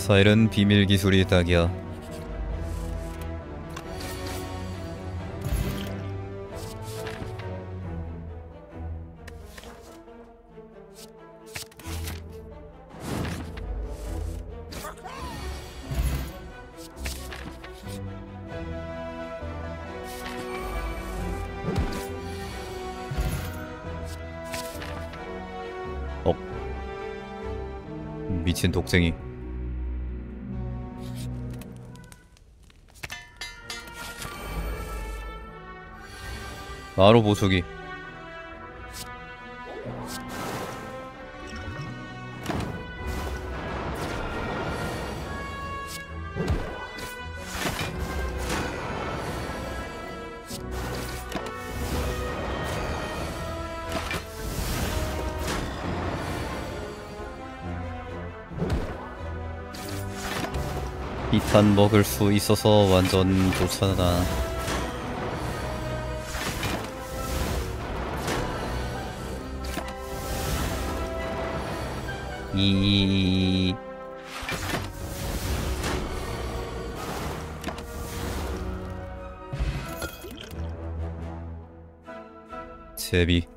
사일은 비밀 기술이 딱이야. 미친 독쟁이. 바로 보수기. 비탄 먹을 수 있어서 완전 좋잖아. 이 제비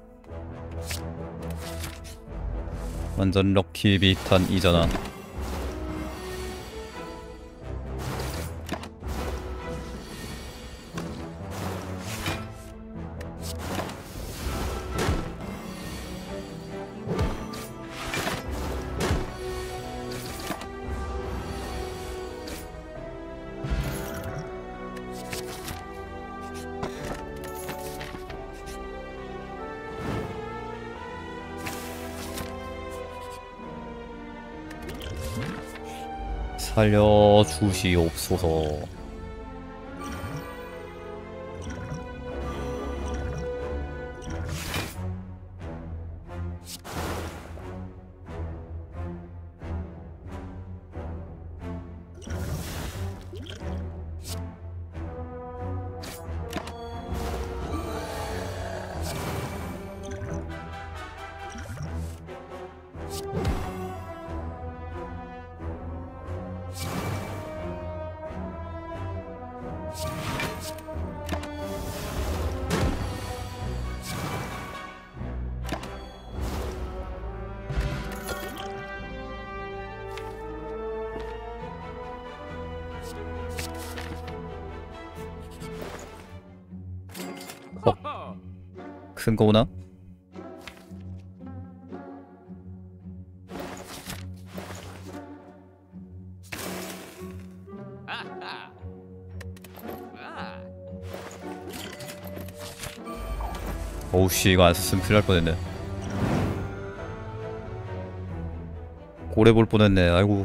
완전 럭키 비탄이잖아. 살려주시옵소서. 큰 거 오나? 어우씨, 이거 안 썼으면 큰일 날 뻔했네. 고래 볼 뻔했네. 아이고.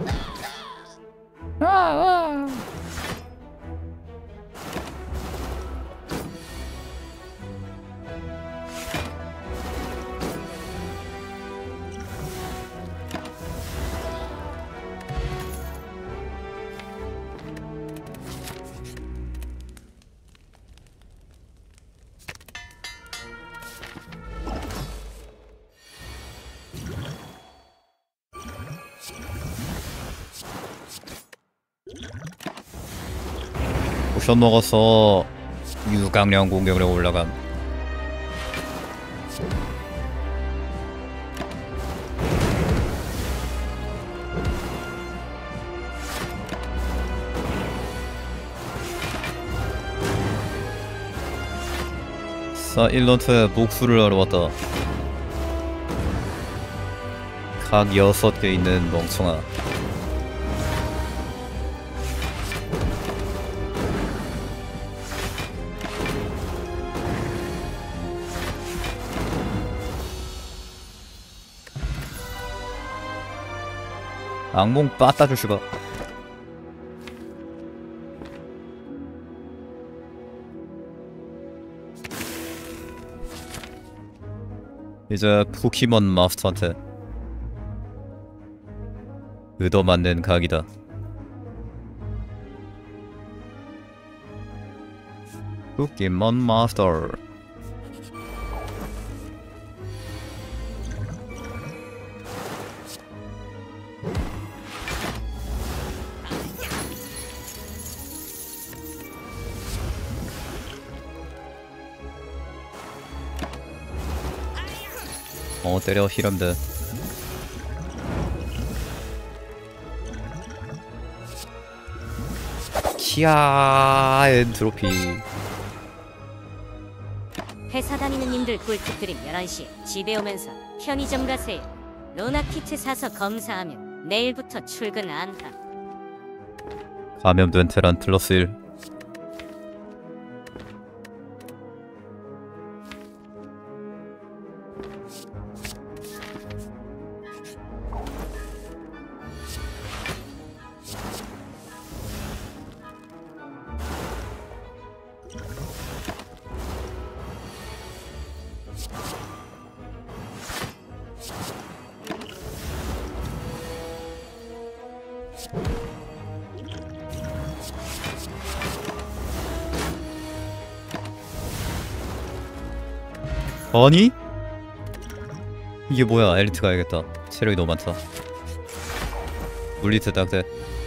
포션 먹어서 유강량 공격력 올라감. 사일런트의 복수를 하러 왔다. 각 6개 있는 멍청아. 악몽 빠따 주시가. 이제 포켓몬 마스터한테 얻어맞는 각이다. 포켓몬 마스터. 때려 히람드. 키아 엔트로피. 회사 다니는 님들 꿀팁 드림 11시 집에 오면서 편의점 가세요. 로나 키트 사서 검사하면 내일부터 출근 안 함. 감염된 테란 플러스 1. 아니? 이게 뭐야? 엘리트 가야겠다. 체력이 너무 많다. 물리트 딱대.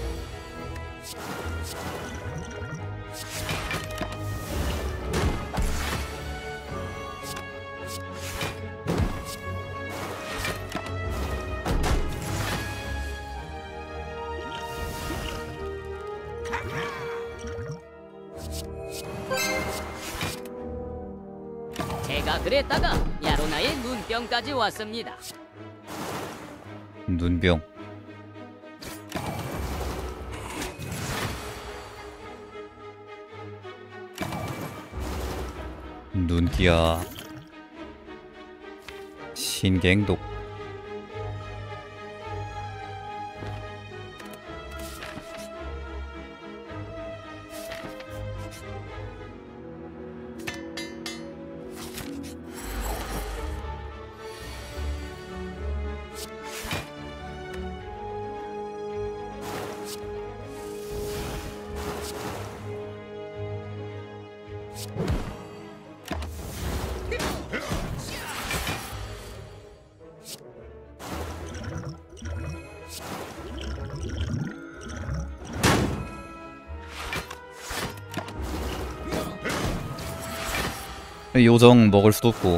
제가 그랬다가 야로나의 눈병까지 왔습니다. 눈병. 눈기야. 신갱독. 요정 먹을 수도 없고.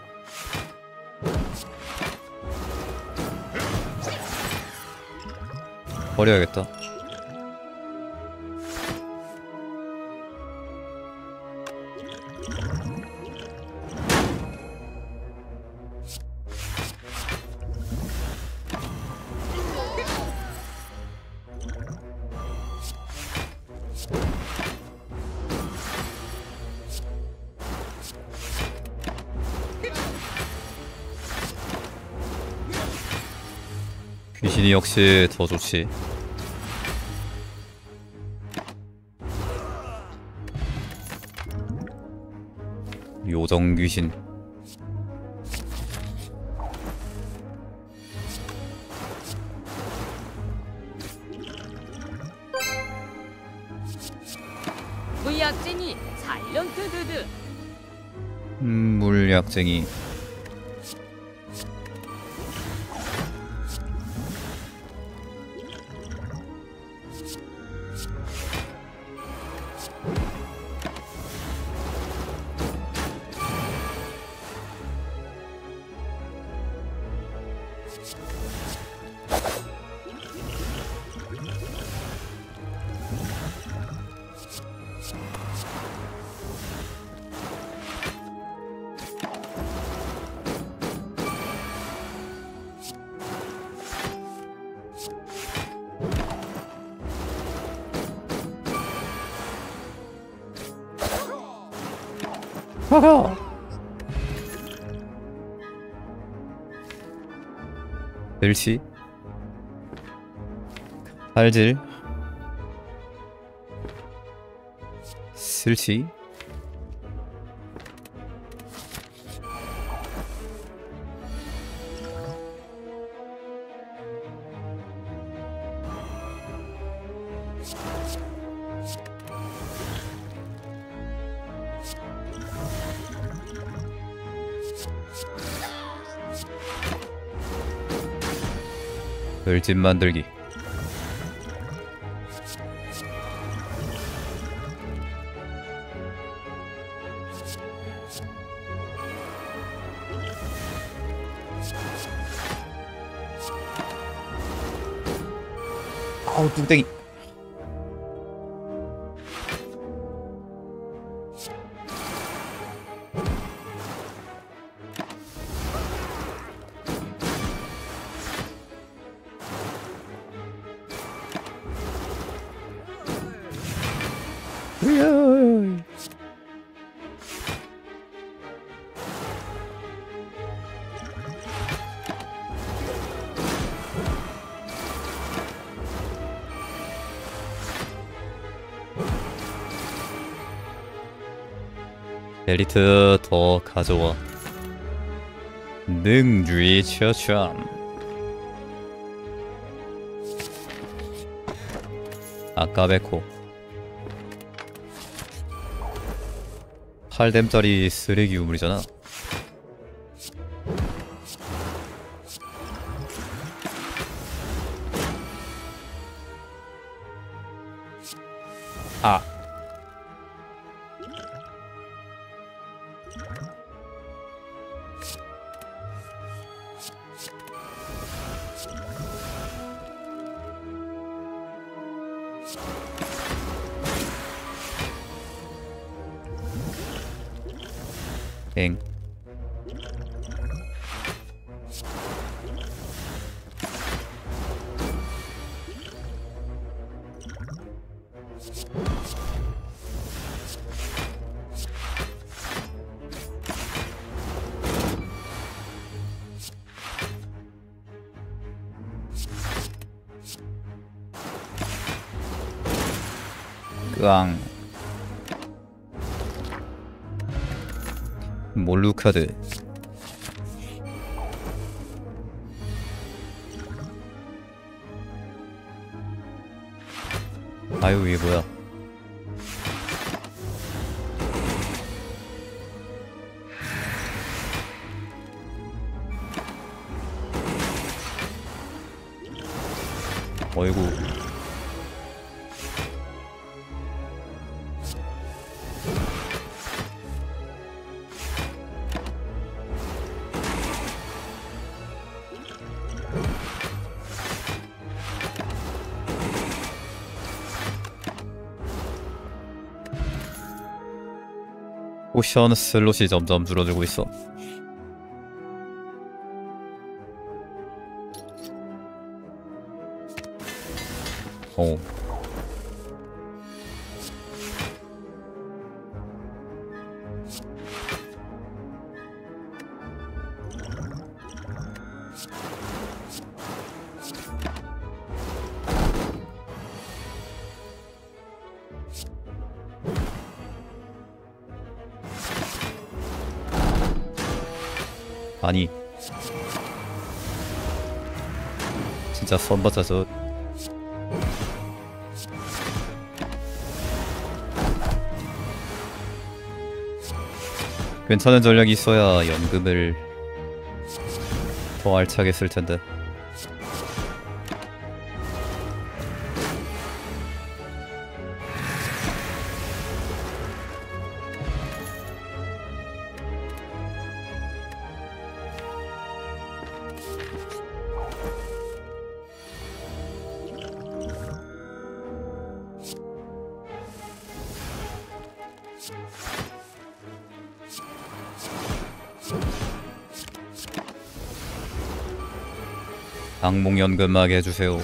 버려야겠다. 귀신이 역시 더 좋지. 요정 귀신. 무약쟁이 사일런트 드드. 물약쟁이. 허허. 멸치. 칼질. 슬치. 별집 만들기. 아우 뚱땡이. 으아. 엘리트 더 가져와. 능주의 처참. 아까베코 8뎀짜리 쓰레기 우물이잖아. 아 엥. 으앙. 몰루카드. 아유 이게 뭐야. 어이구. 포션 슬롯이 점점 줄어들고 있어. 어. 아니 진짜 선받아서. 괜찮은 전략이 있어야 연금을 더 알차게 쓸 텐데. 악몽연금하게 해주세요.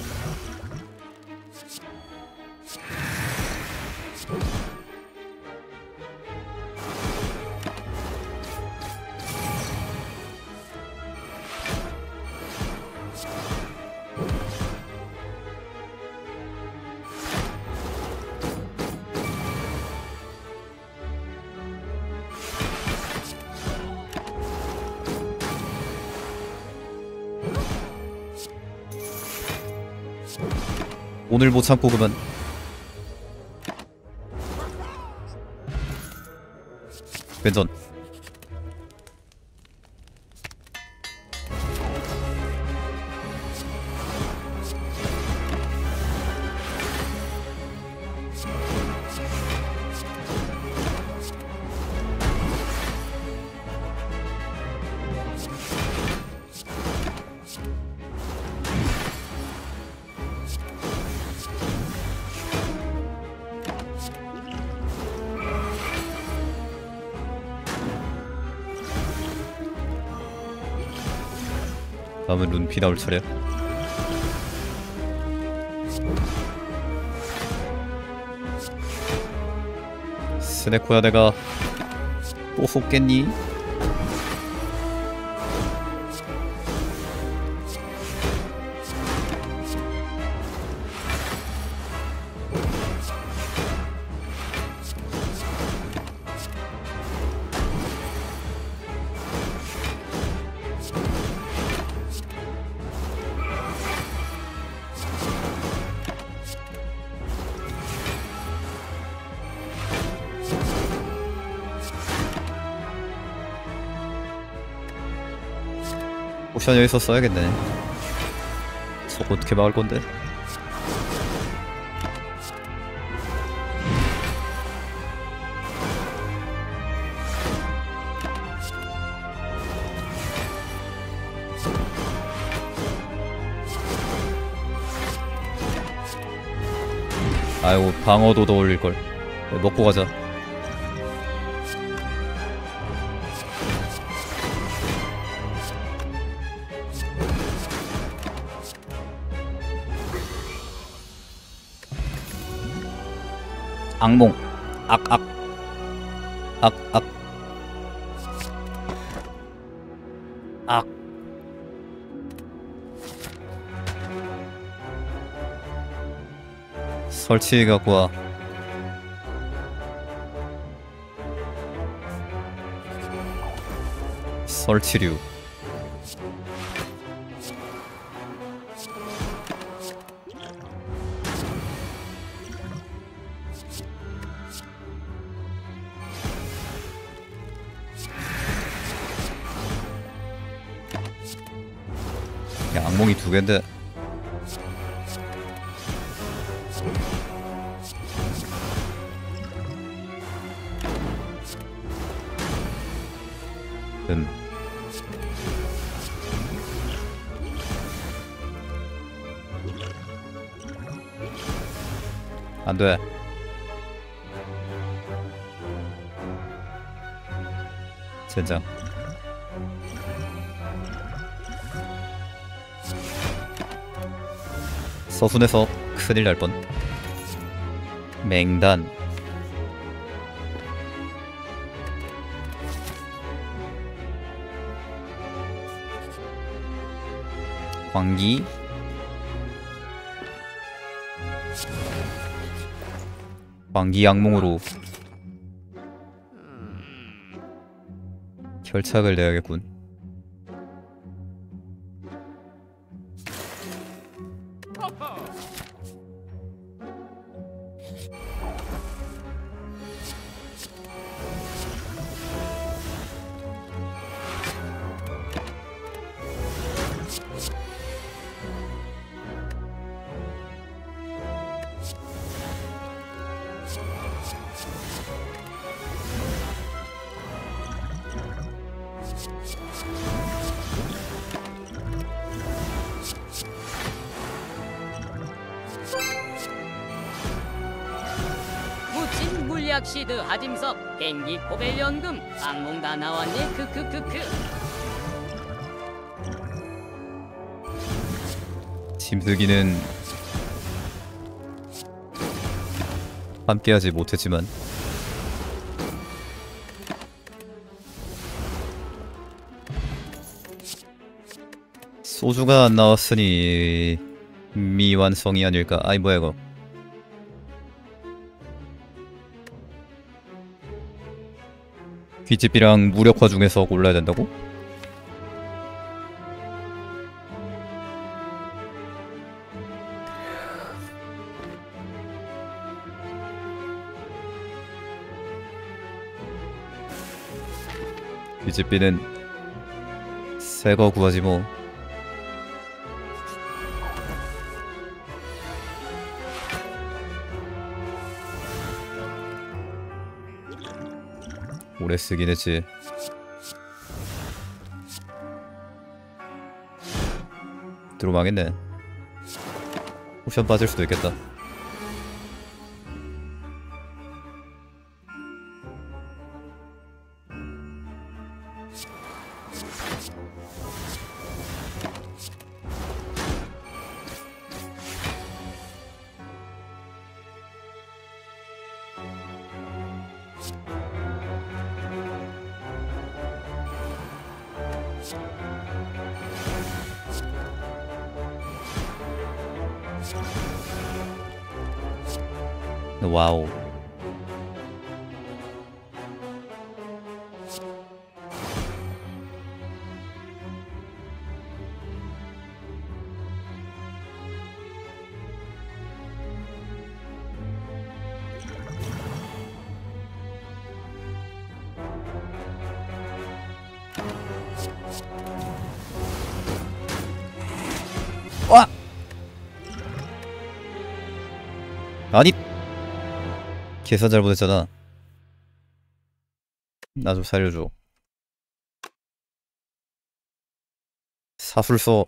오늘 못 참고 그만. 왼전. 다음은 룬피 나올 차례야. 스네코야, 내가 또 속겠니? 포션 여기서 써야겠네. 저거 어떻게 막을 건데? 아이고, 방어도 더 올릴걸. 먹고 가자. 악몽. 악악. 악악. 악. 설치 갖고 와. 설치류. 야, 악몽이 두 개인데. 안 돼. 젠장. 서순에서 큰일 날 뻔. 맹단. 광기. 광기 악몽으로 결착을 내야겠군. 무친 물약시드 하짐석 갱기 포벨 연금 악몽 다 나왔네. 크크크크. 짐승기는 함께하지 못했지만 소주가 안 나왔으니 미완성이 아닐까. 아이 뭐야 이거. 귀집이랑 무력화 중에서 골라야 된다고? 귀집비는 새거 구하지 뭐. 오래 쓰긴 했지. 들어망했네. 포션 빠질 수도 있겠다. 와우. 와! 아니! 계산 잘못했잖아. 나 좀 살려줘. 사술서.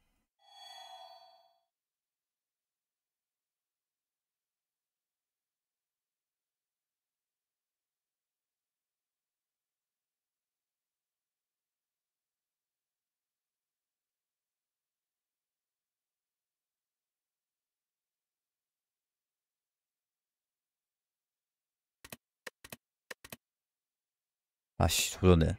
아씨, 조졌네.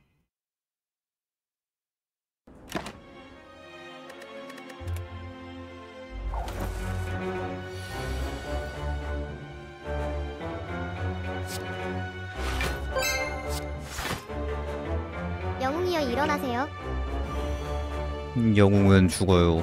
영웅이여 일어나세요. 영웅은 죽어요.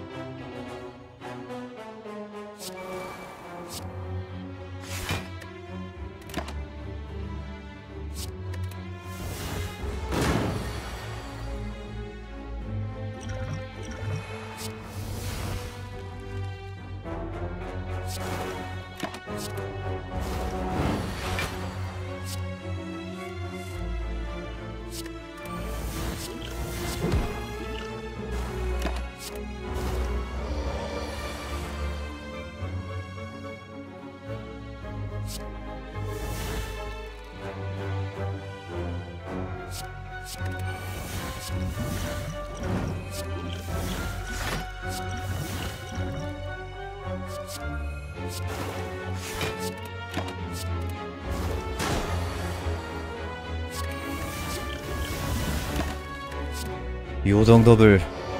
요정 더블.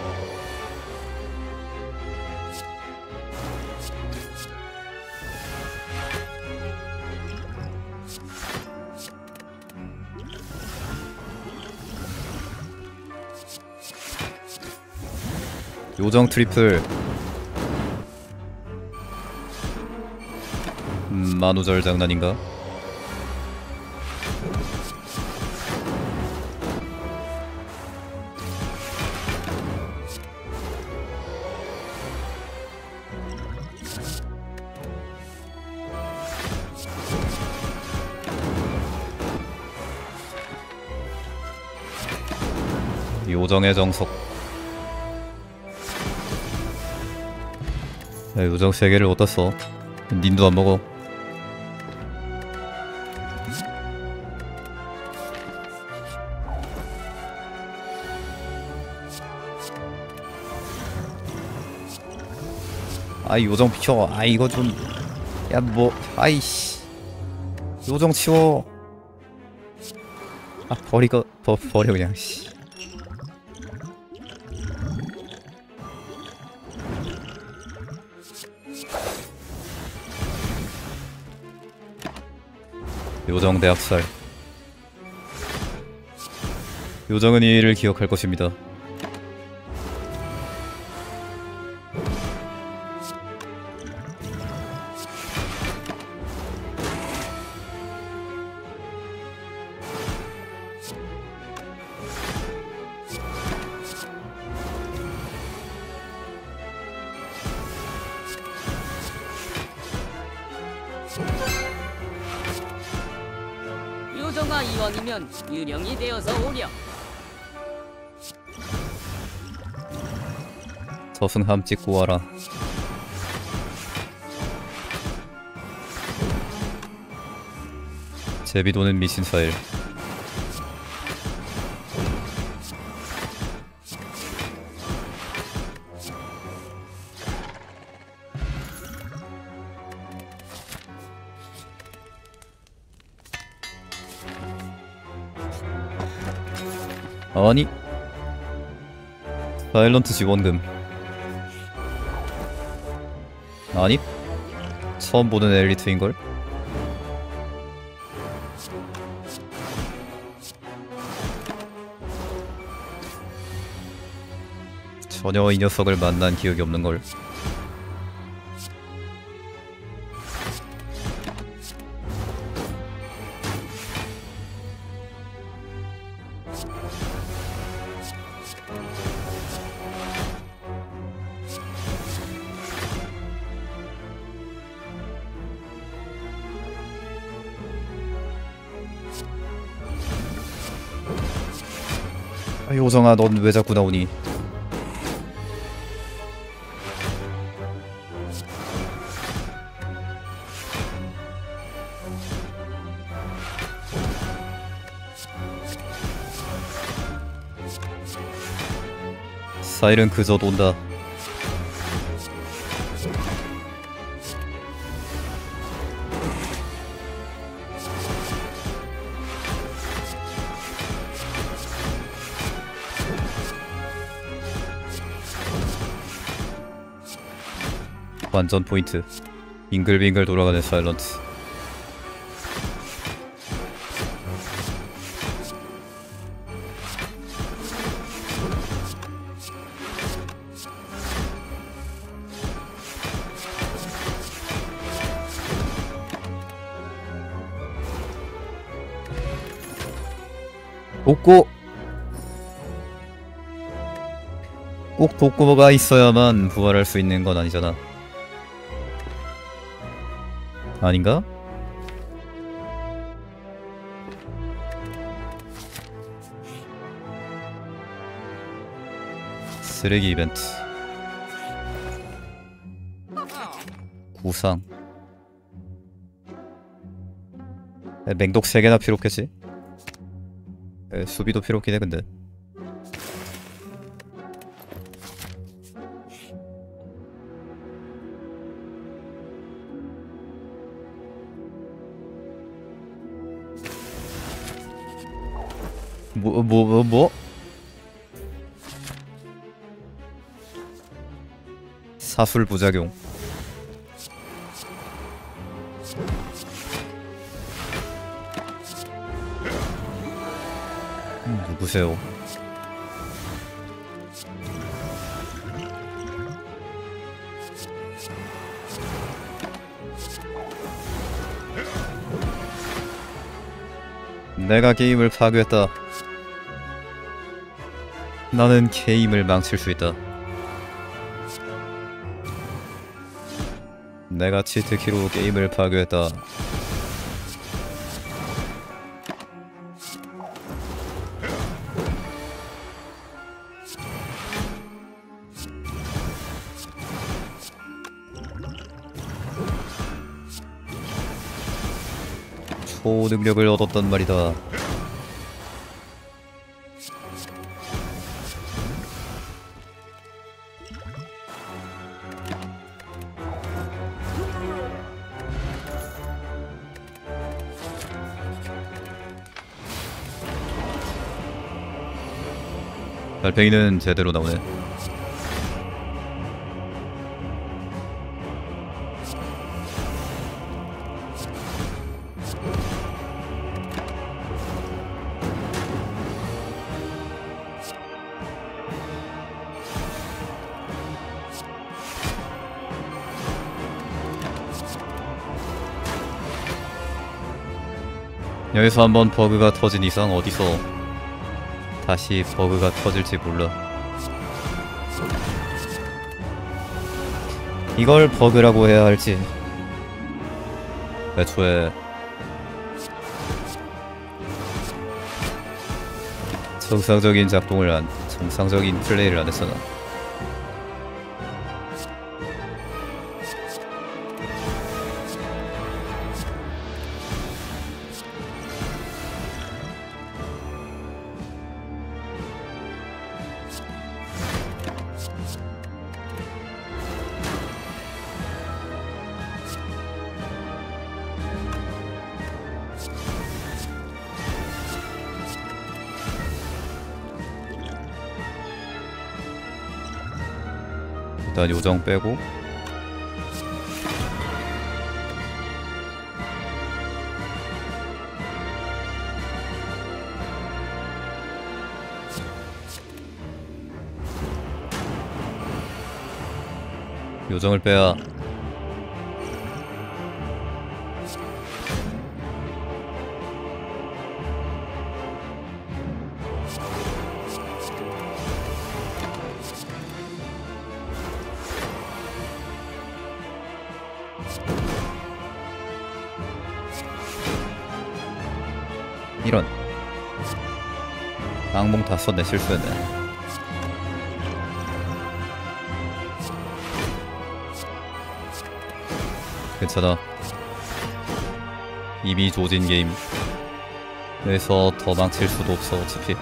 요정 트리플. 만우절 장난인가? 요정의 정석. 야, 요정 3개를 어디다 써? 닌도 안 먹어. 아이 요정 비켜. 아이 이거 좀. 야 뭐 아이씨. 요정 치워. 아 버려 그냥 씨. 요정 대학살. 요정은 이 일을 기억할 것입니다. 요정아 이왕이면 유령이 되어서 오렴. 저승함 찍고 와라. 제비도는 미신사일. 아니 사일런트 지원금. 아니? 처음 보는 엘리트인걸? 전혀 이 녀석을 만난 기억이 없는걸. 아이 오정아, 넌 왜 자꾸 나오니? 사일은 그저 돈다. 완전 포인트. 빙글빙글 돌아가는 사일런트. 돕고 꼭 돕고가 있어야만 부활할 수 있는 건 아니잖아. 아닌가? 쓰레기 이벤트. 구상. 맹독 3개나 필요했겠지? 수비도 필요했긴 해 근데. 뭐? 사술 부작용. 누구세요? 내가 게임을 파괴했다. 나는 게임을 망칠 수 있다. 내가 치트키로 게임을 파괴했다. 초능력을 얻었단 말이다. 달팽이는 제대로 나오네. 여기서 한번 버그가 터진 이상 어디서 다시 버그가 터질지 몰라. 이걸 버그라고 해야 할지. 애초에 정상적인 정상적인 플레이를 안 했잖아. 일단 요정 빼고 요정을 빼야. 이런. 악몽 다 썼네. 실수했네. 괜찮아. 이미 조진 게임. 그래서 더 망칠 수도 없어 어차피.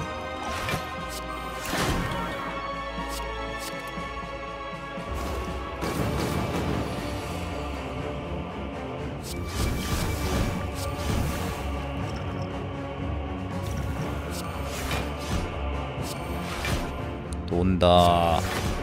또 온다.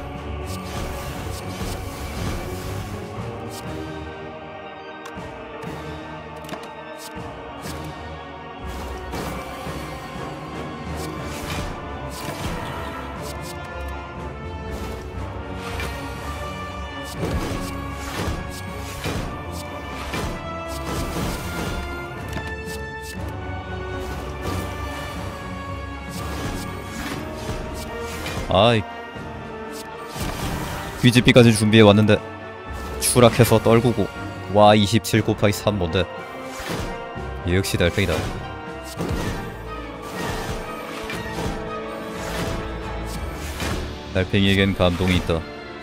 아이, 뒤집기까지 준비해 왔는데 추락해서 떨구고. 와, 27 곱하기 3 뭔데? 역시 달팽이다. 달팽이에겐 감동이 있다.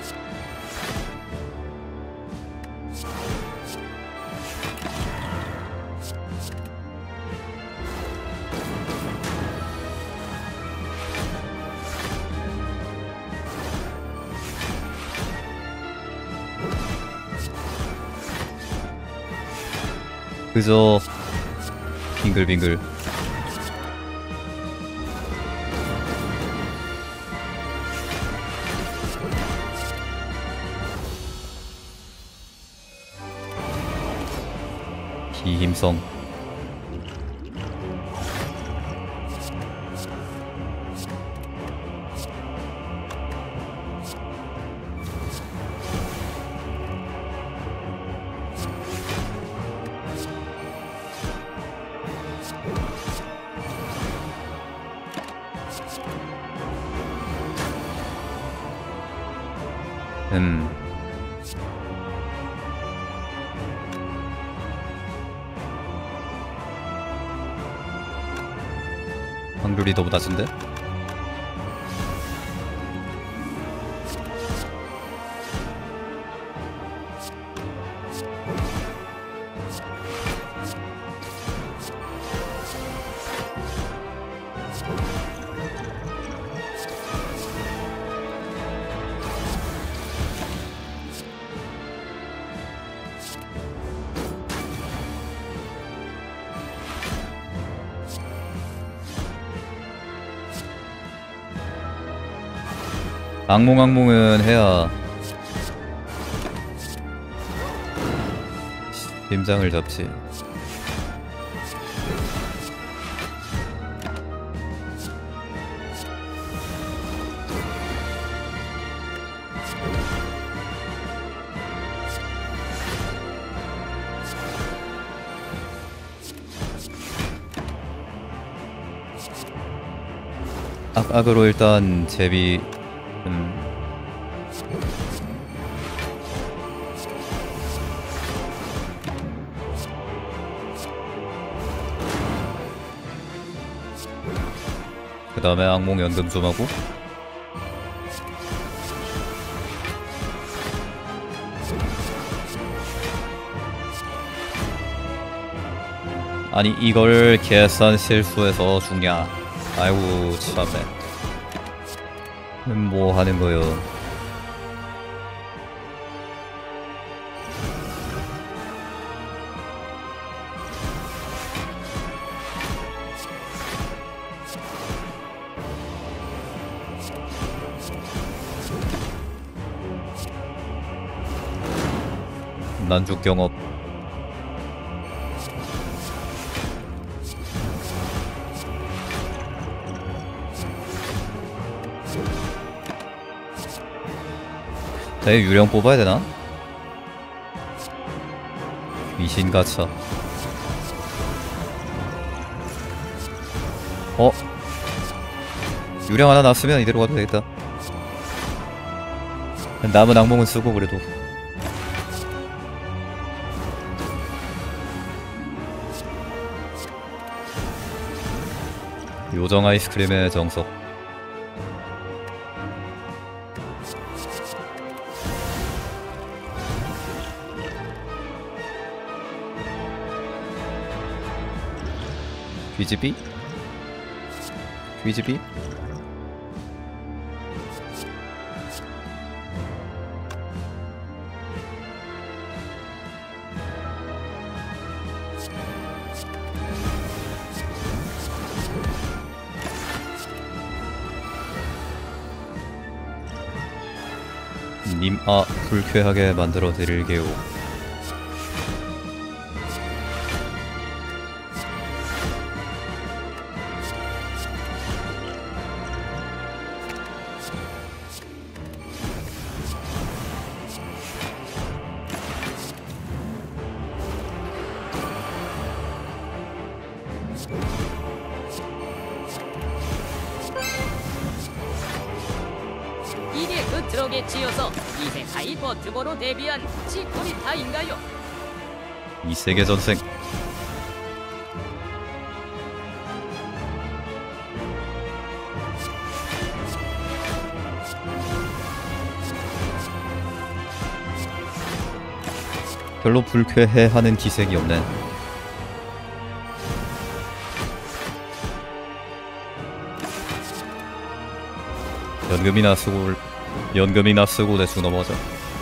그저 빙글빙글. 비힘성. 확률이 너무 낮은데? 악몽은 해야 심장을 잡지. 악으로 일단 제비. 그 다음에 악몽 연금 좀 하고. 아니 이걸 계산 실수해서 죽냐. 아이고 참네. 뭐 하는 거요? 난죽 경업. 내 유령 뽑아야 되나? 미신 가차. 유령 하나 나왔으면 이대로 가도 되겠다. 남은 악몽은 쓰고 그래도. 요정 아이스크림의 정석. 귀지비? 귀지비? 님, 불쾌하게 만들어 드릴게요. 이게 그 트럭에 치여서 이색 하이퍼 튜버로 데뷔한 치코리타인가요? 이 세계 전생. 별로 불쾌해하는 기색이 없네. 연금이나 쓰고 대충 넘어가자.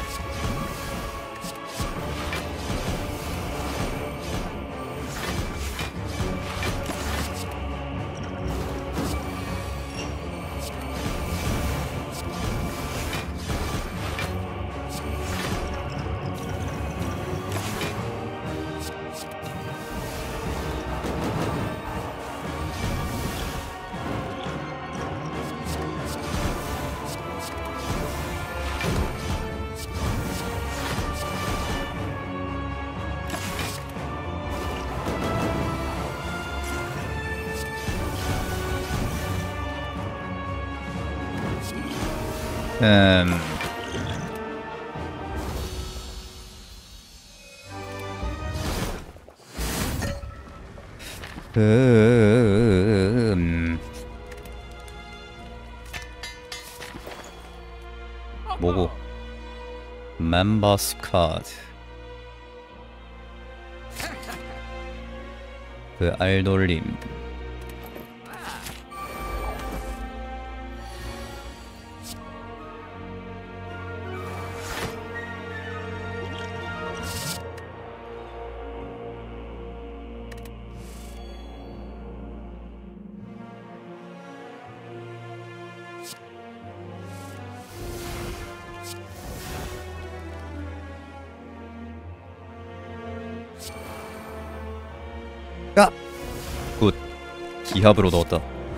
뭐고? 멤버스 카드. 그 알돌림. 야! 굿. 기합으로 넣었다.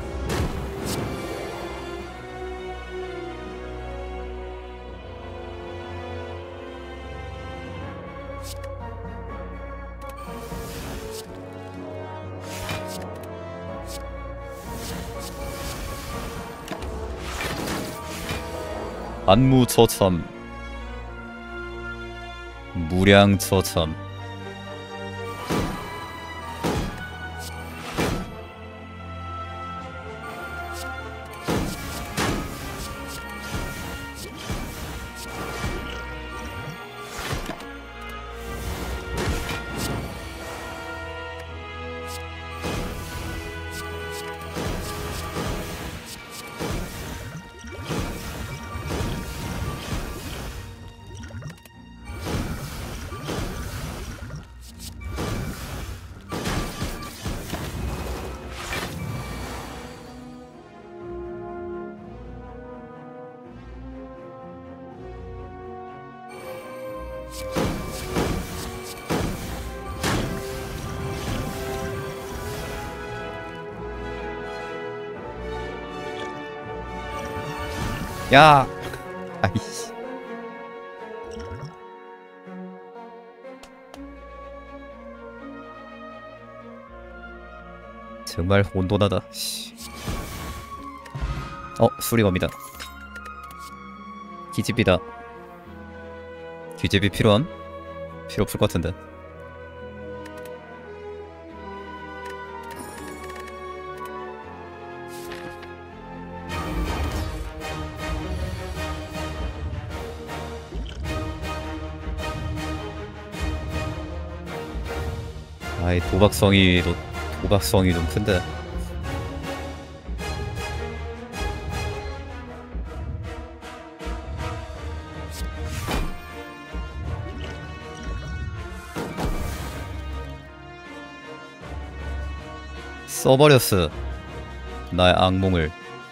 안무처참. 무량처참. 야! 아이씨. 정말 혼돈하다. 씨. 수리검이다. 기집이다. 기집이 필요함? 필요 없을 것 같은데. 아이 도박성이 좀 큰데. 써버렸어 나의 악몽을.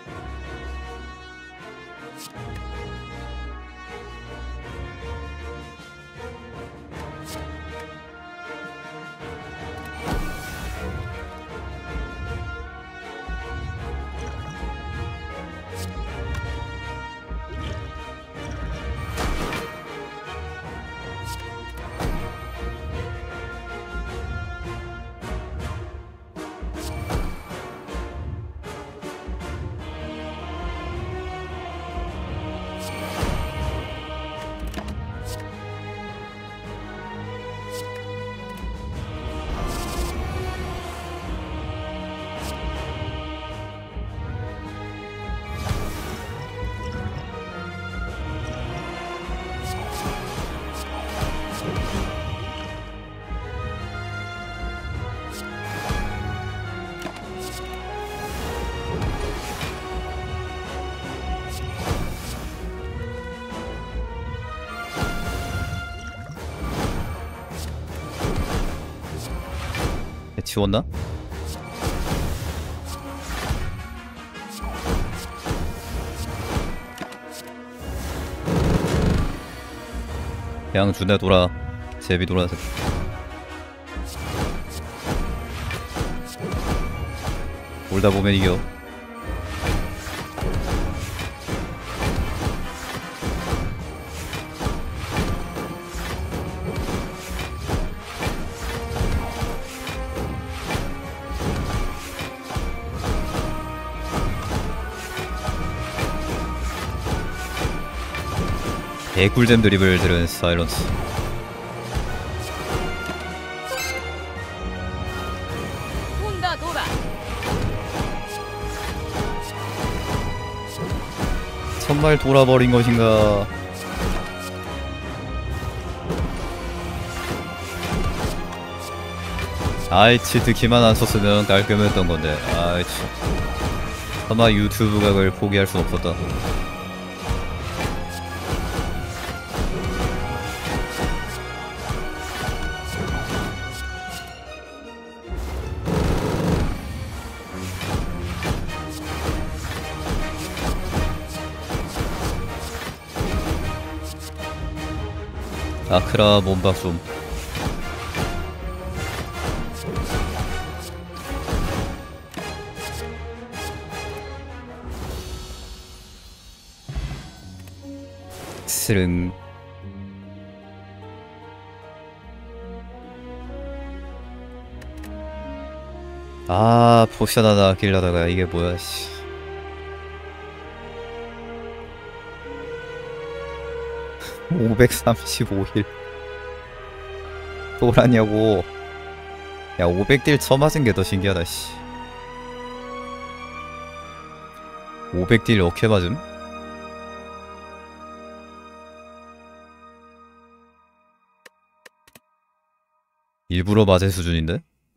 지웠나? 그냥 준대 돌아. 제비 돌아서. 올다 보면 이겨. 개꿀잼 드립을 들은 사일런스. 혼다 돌아. 정말 돌아버린 것인가. 아이 치트 키만 안 썼으면 깔끔했던 건데. 아이 참. 아마 유튜브 각을 포기할 순 없었다. 아크라 몸박 좀. 스릉. 아 포션 하나 길러다가 이게 뭐야 씨. (535일) 또라냐고. 야 500딜 쳐맞은 게 더 신기하다 씨. 500딜 어케 맞음? 일부러 맞을 수준인데?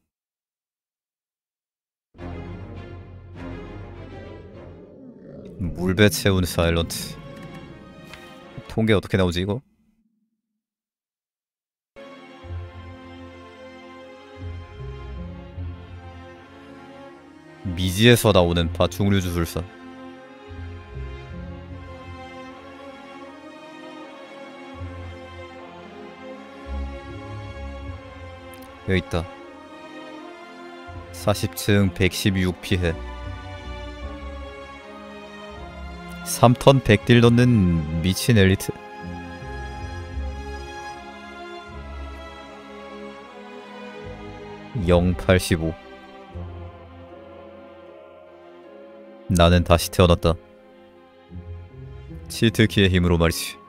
물배 채운 사일런트. 통계 어떻게 나오지 이거? 미지에서 나오는 파충류 주술사. 여기 있다. 40층 116 피해. 3턴 100딜 넣는 미친 엘리트. (085) 나는 다시 태어났다. 치트키의 힘으로 말이지.